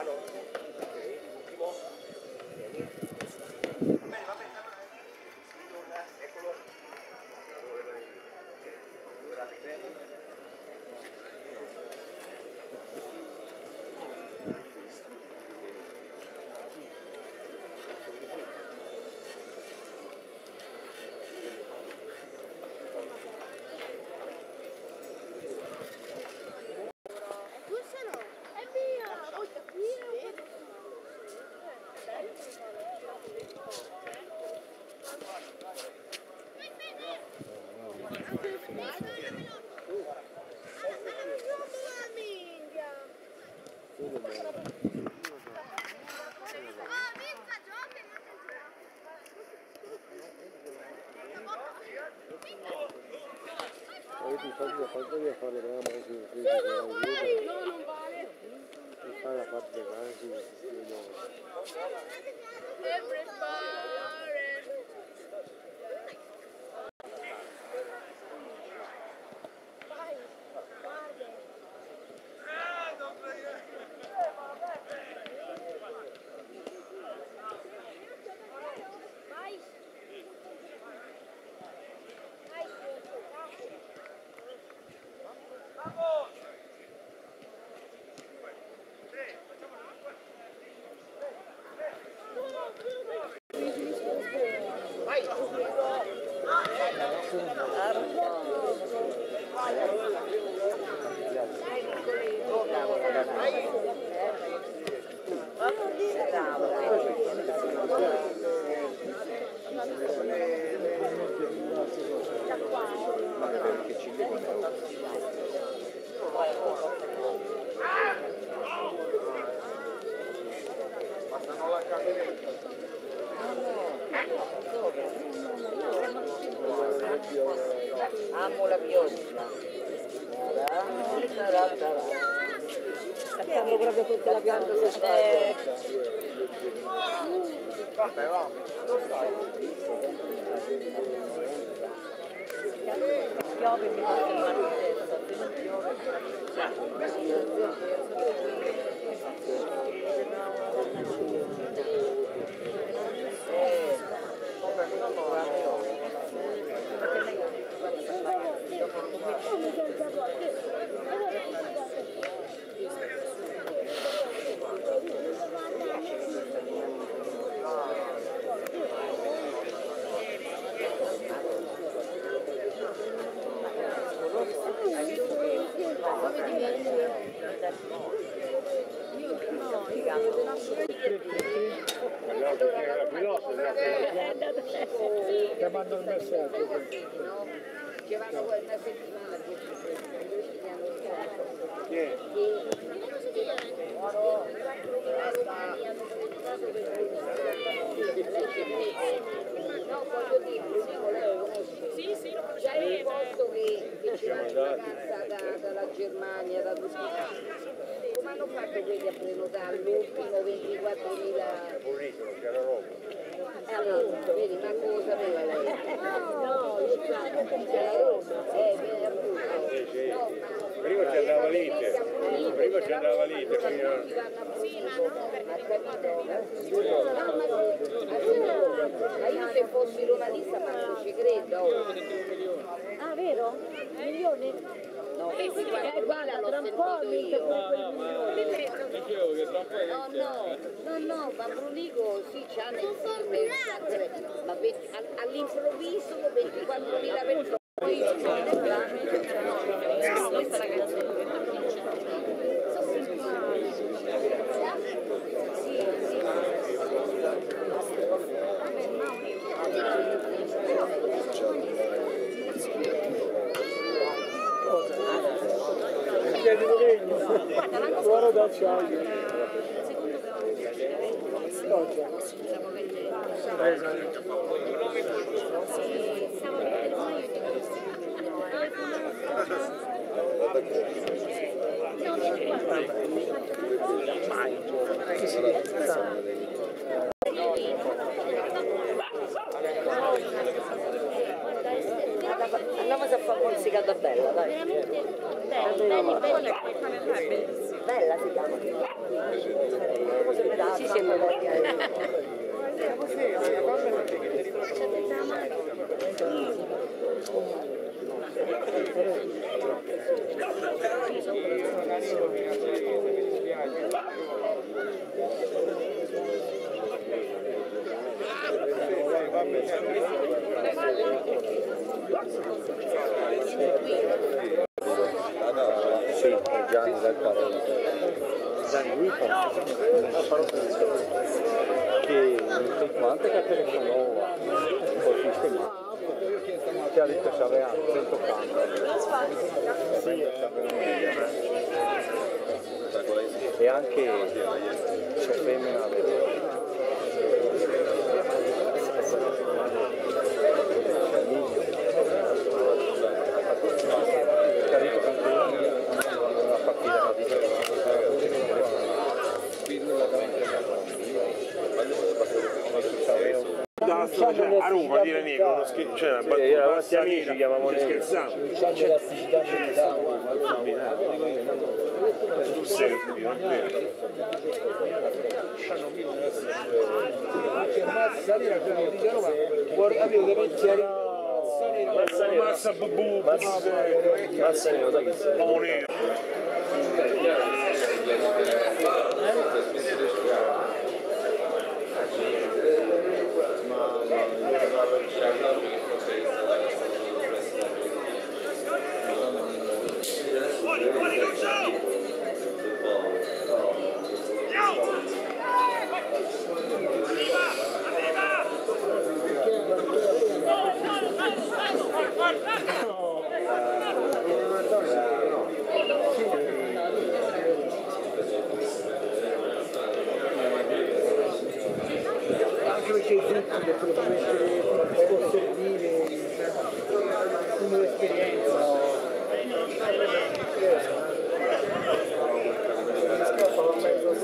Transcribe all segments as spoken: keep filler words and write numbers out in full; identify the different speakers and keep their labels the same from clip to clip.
Speaker 1: Amo la pioggia. Cappiamo proprio tutta la pianta. Vabbè, va. Piove mi fa una tristezza, se non piove.
Speaker 2: Ti mando il messaggio.
Speaker 1: Che vanno poi una settimana che no, voglio dire, lei conosce? Sì, sì, lo conosco. C'è un posto che, che c'è una ragazza da, dalla Germania, da tutti. Come hanno fatto quelli a prenotare l'ultimo ventiquattromila?
Speaker 2: Forniscono, c'è la roba.
Speaker 1: Eh, appunto, vedi, ma cosa sapeva lei? No, io c'è la Roma, eh, viene appunto. No, ma...
Speaker 2: Prima ci andava l'Inter, prima ci andava l'Inter.
Speaker 1: Sì, ma no, perché no, ma io se fossi romanista ma non ci credo.
Speaker 3: Ah, vero? Milioni?
Speaker 1: No, ventiquattromila l'ho sentito io.
Speaker 2: No, ma dicevo che tra un po'
Speaker 1: No, no, no, no, ma Brulico sì, c'hanno il film, ma all'improvviso ventiquattromila persone.
Speaker 2: chiedi di legno, guarda d'acciaio.
Speaker 1: Andiamo a fare mozzicata bella, dai.
Speaker 3: Veramente bella, bella, bella.
Speaker 1: Bella si chiama. così siamo
Speaker 2: Sì, Gianni dal Parolo. Gianni Guipo. Che quante che telefonò un po' sistemato. Che ha detto che aveva cento cambi. Sì, e anche se femmina
Speaker 4: a Roma dire Nico, uno scherzo, cioè una battuta amici chiamavano scherzando. Tu sei non è vero. Mazza Bubu, Mazza Nero, da chi sei? Uomo nero.
Speaker 2: anche perché i zucchi che potrebbero mettere scorserdine, un'esperienza. Scappano in mezzo a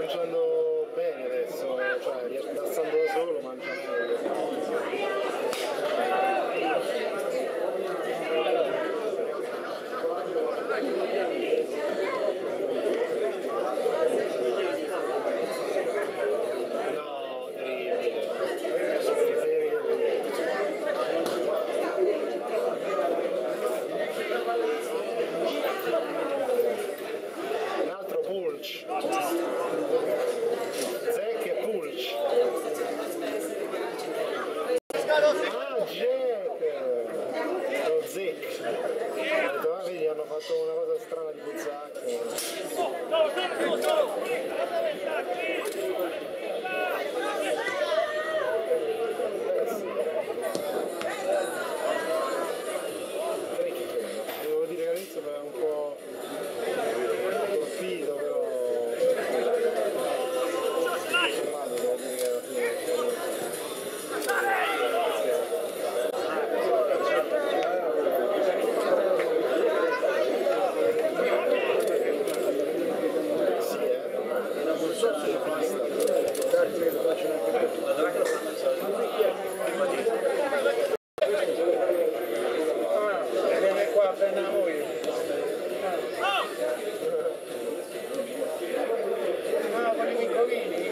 Speaker 5: mangiando bene adesso, cioè stando da solo mangia meglio. Zec e Pulch. Ah, Jack! Lo Zec. Vedi, hanno fatto una cosa strana di Buzzacco. Devo dire che all'inizio mi era un po' colpito, però viene qua appena a voi. Ah, con i piccolini?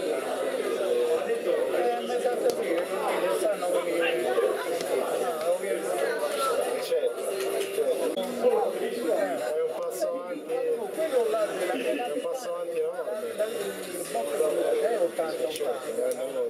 Speaker 5: Eh, mi sa capire, non sanno quelli che... Ah, ovviamente. Certo, certo. È un passo avanti, è un passo avanti enorme. È ottanta, ottanta.